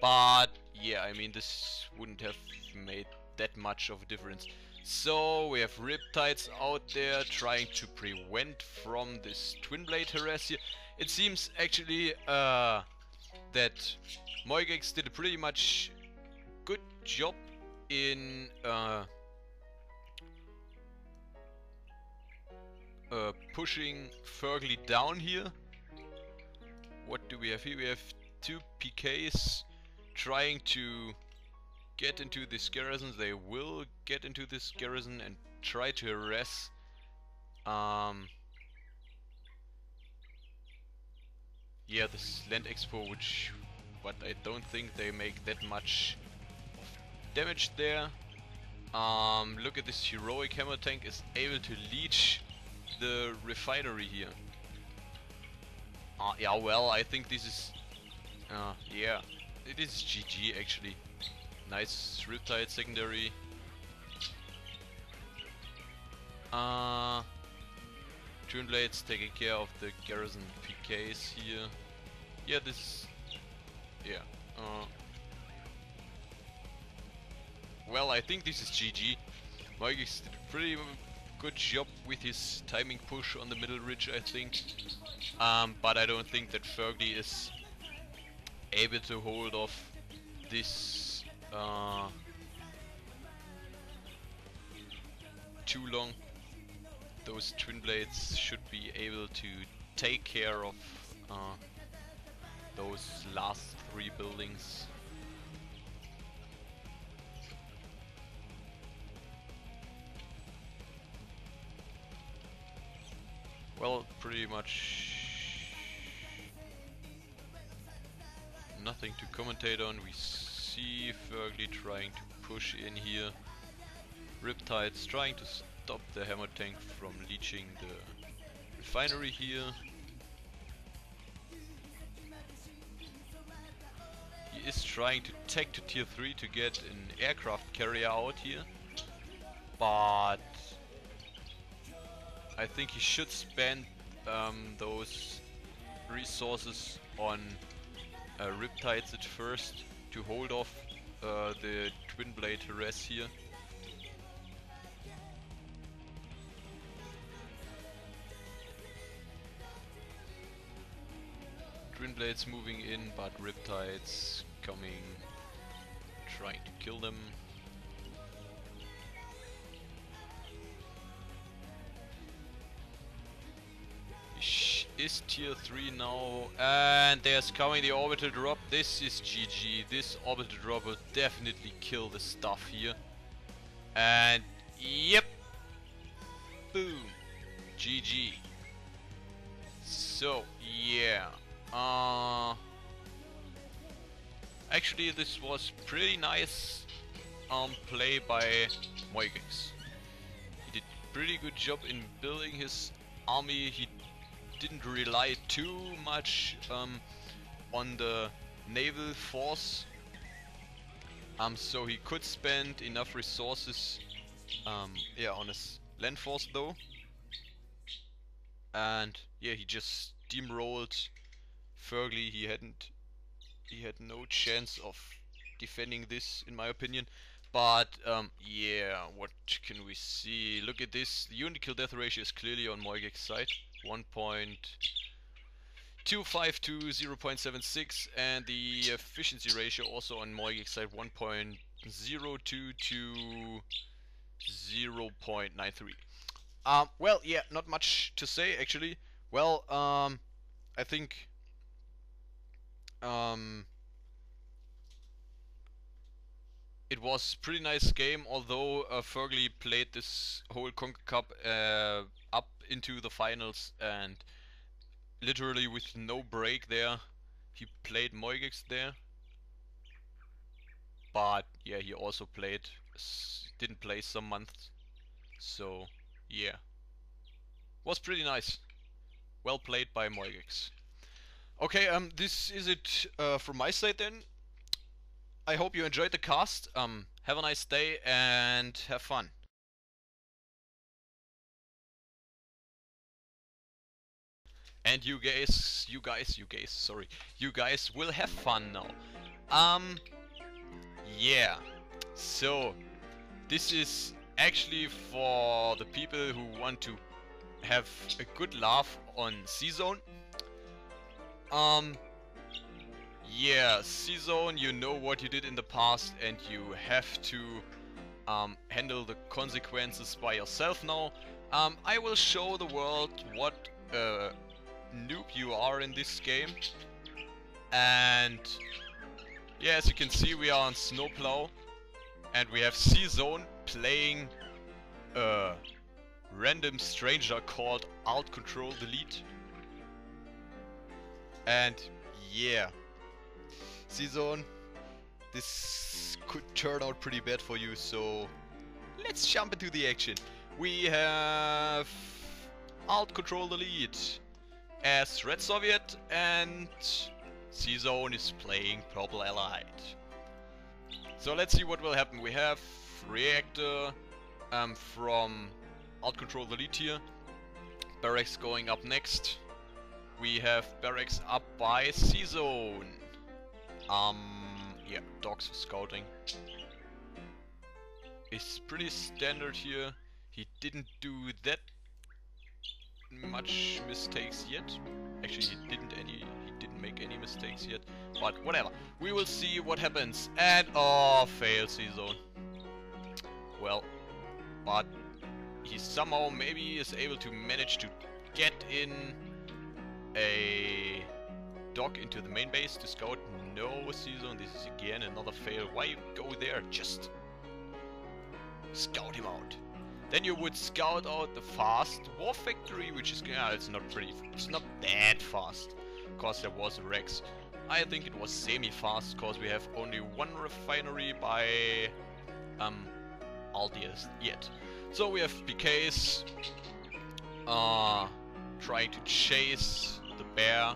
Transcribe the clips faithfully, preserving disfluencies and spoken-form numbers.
But yeah, I mean, this wouldn't have made that much of a difference. So we have Riptides out there trying to prevent from this twin blade harass here. It seems actually uh, that Moigex did a pretty much good job in uh, uh, pushing Firgli down here. What do we have here? We have two P Ks trying to get into this garrison. They will get into this garrison and try to harass um, yeah, this land expo, which, but I don't think they make that much damage there. Um, look at this heroic hammer tank is able to leech the refinery here. Uh, yeah, well, I think this is uh, yeah, it is G G actually. Nice Riptide secondary. Uh, Twin Blades taking care of the garrison P Ks here. Yeah, this is... yeah. Uh, well, I think this is G G. Moigex did a pretty good job with his timing push on the middle ridge, I think. Um, but I don't think that Firgli is able to hold off this Uh, too long. Those twin blades should be able to take care of uh, those last three buildings. Well, pretty much nothing to commentate on. We see Firgli trying to push in here. Riptides trying to stop the hammer tank from leeching the refinery here. He is trying to tech to tier three to get an aircraft carrier out here, but I think he should spend um, those resources on uh, Riptides at first to hold off uh, the twin blade harass here. Twin blades moving in, but Riptides coming, trying to kill them. Is tier three now, and there's coming the orbital drop. This is G G. This orbital drop will definitely kill the stuff here. And yep, boom, G G. So yeah, uh, actually this was pretty nice um, play by Moigex. He did pretty good job in building his army. He didn't rely too much um, on the naval force, um, so he could spend enough resources um, yeah, on his land force though, and yeah, he just steamrolled Firgli. He hadn't he had no chance of defending this, in my opinion. But um, yeah, what can we see? Look at this. The unit kill death ratio is clearly on Moigex's side. one point two five to zero point seven six, and the efficiency ratio also on Moigex's side, one point zero two to zero point nine three. Um, well, yeah, not much to say actually. Well, um, I think um, it was pretty nice game, although uh, Firgli played this whole Conquer Cup uh, up into the finals and literally with no break there. He played Moigex there, but yeah, he also played, didn't play some months, so yeah, was pretty nice. Well played by Moigex. Okay, um, this is it uh, from my side then. I hope you enjoyed the cast. Um, have a nice day and have fun. And you guys, you guys, you guys, sorry, you guys will have fun now. Um, yeah. So, this is actually for the people who want to have a good laugh on C-Zone. Um, yeah, C-Zone, you know what you did in the past and you have to um, handle the consequences by yourself now. Um, I will show the world what uh, noob you are in this game. And yeah, as you can see, we are on Snowplow and we have C-Zone playing a random stranger called Alt Control Delete. And yeah, C-Zone, this could turn out pretty bad for you, so let's jump into the action. We have Alt Control Delete as Red Soviet and C-Zone is playing Purple Allied. So let's see what will happen. We have Reactor um, from Alt Control Delete here. Barracks going up next. We have Barracks up by C-Zone. Um, yeah, dogs for scouting. It's pretty standard here. He didn't do that much mistakes yet. Actually, he didn't any. He didn't make any mistakes yet. But whatever. We will see what happens. And oh, fail C-Zone. Well, but he somehow maybe is able to manage to get in a dog into the main base to scout. No, C-Zone, this is again another fail. Why you go there? Just scout him out. Then you would scout out the fast war factory, which is, yeah, it's not pretty, it's not that fast, cause there was a Rex. I think it was semi-fast, cause we have only one refinery by um Aldias yet. So we have P Ks uh, trying to chase the bear.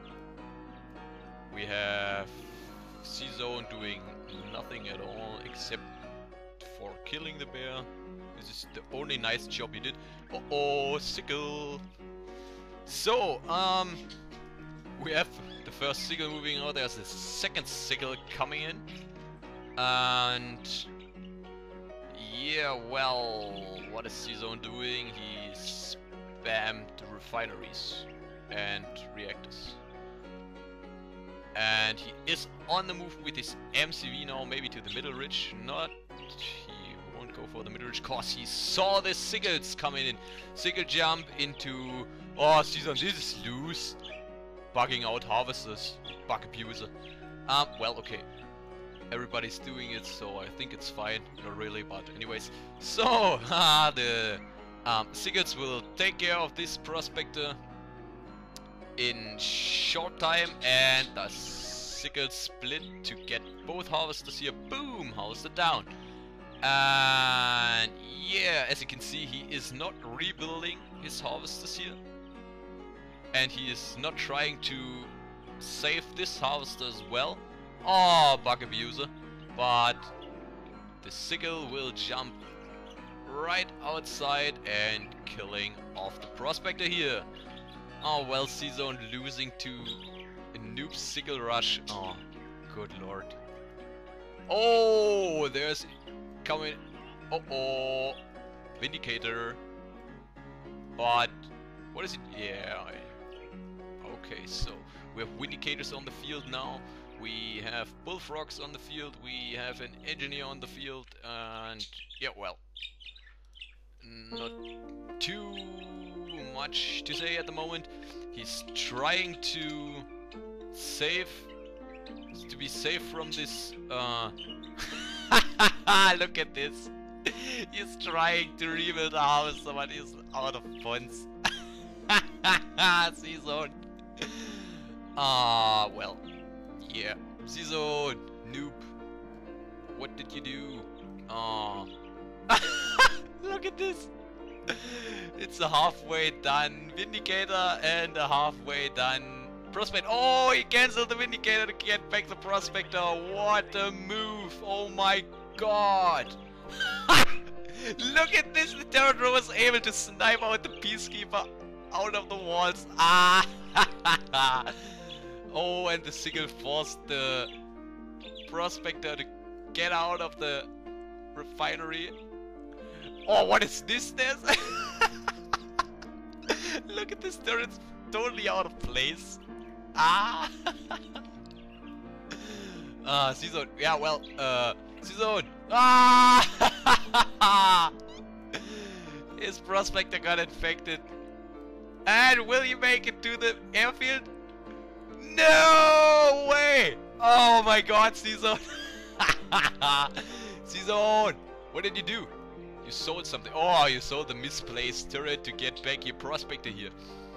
We have C-Zone doing nothing at all except for killing the bear. This is the only nice job he did. Uh oh, sickle. So, um, we have the first sickle moving out. There's the second sickle coming in. And yeah, well, what is C-Zone doing? He spammed refineries and reactors. And he is on the move with his M C V now, maybe to the middle ridge. Not, he won't go for the middle ridge cause he saw the sickles coming in. Sickle jump into, oh, C-Zone, this is loose. Bugging out harvesters, bug abuser. Um, well, okay. Everybody's doing it, so I think it's fine. Not really, but anyways. So, uh, the um, sickles will take care of this prospector in short time, and the sickles split to get both harvesters here. Boom! Harvester down. And yeah, as you can see, he is not rebuilding his harvesters here. And he is not trying to save this harvester as well. Oh, bug abuser. But the sickle will jump right outside and killing off the prospector here. Oh well, C-Zone losing to a noob sickle rush. Oh, good lord. Oh, there's coming. Uh oh, Vindicator. But what is it? Yeah. Okay, so we have Vindicators on the field now. We have Bullfrogs on the field. We have an Engineer on the field, and yeah, well, not too much to say at the moment. He's trying to save, to be safe from this. Uh, look at this. He's trying to rebuild the house, but he's out of funds. C-Zone. Ah, uh, well, yeah. C-Zone, noob. What did you do? Ah. Uh. Look at this. It's a halfway done Vindicator and a halfway done Prospect. Oh, he cancelled the Vindicator to get back the Prospector. What a move. Oh my god. Look at this. The turret row was able to snipe out the Peacekeeper out of the walls. Ah. Oh, and the sickle forced the Prospector to get out of the refinery. Oh, what is this? This? Look at this turret, it's totally out of place. Ah! Ah, C-Zone. Yeah, well, uh, C-Zone. Ah! His Prospector got infected. And will you make it to the airfield? No way! Oh my god, C-Zone. C-Zone, what did you do? You sold something. Oh, you sold the misplaced turret to get back your Prospector here.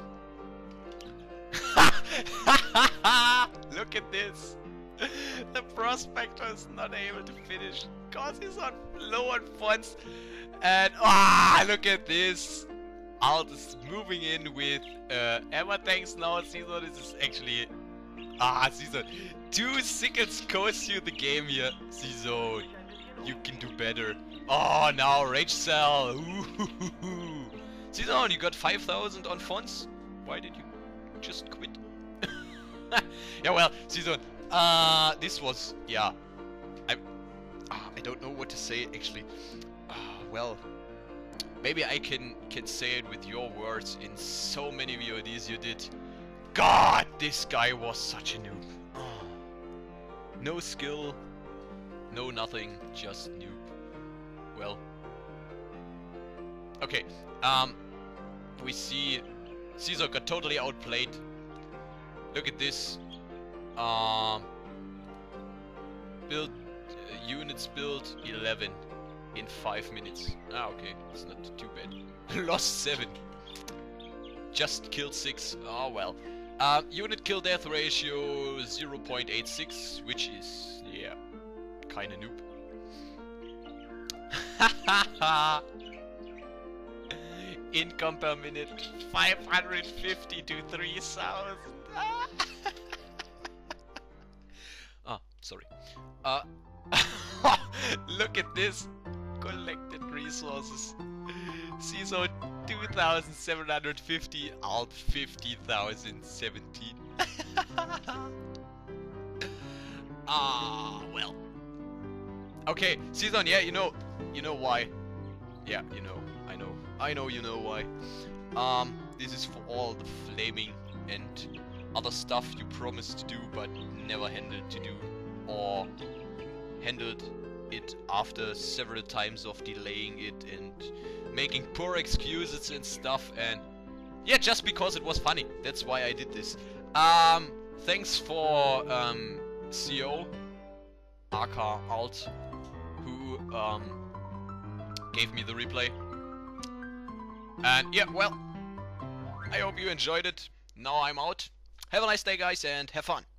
Look at this. The Prospector is not able to finish because he's on low on funds. And ah, look at this. Alt is moving in with uh, Hammer tanks now. C-Zone, this is actually ah, C-Zone. Two sickles cost you the game here. C-Zone, you can do better. Oh, now Rage Cell. C-Zone, you got five thousand on funds. Why did you just quit? Yeah, well, C-Zone. Uh, this was, yeah, I, uh, I don't know what to say actually. Uh, well, maybe I can can say it with your words in so many V O Ds you did. God, this guy was such a noob. Oh. No skill, no nothing, just noob. Well, okay. Um, we see Caesar got totally outplayed. Look at this. Um, build uh, units built eleven in five minutes. Ah, okay, it's not too bad. Lost seven. Just killed six. Oh well. Um, unit kill death ratio zero point eight six, which is yeah, kind of noob. Income per minute five hundred fifty to three thousand. Ah, sorry. Uh, look at this. Collected resources. C I S O two thousand seven hundred fifty, alt fifty thousand seventeen. Ah, well. Okay, C I S O, yeah, you know, you know why. Yeah, you know, I know. I know you know why. Um, this is for all the flaming and other stuff you promised to do but never handled to do, or handled it after several times of delaying it and making poor excuses and stuff, and yeah, just because it was funny. That's why I did this. Um, thanks for um, C O, aka Alt, who um, gave me the replay. And yeah, well, I hope you enjoyed it. Now I'm out. Have a nice day, guys, and have fun.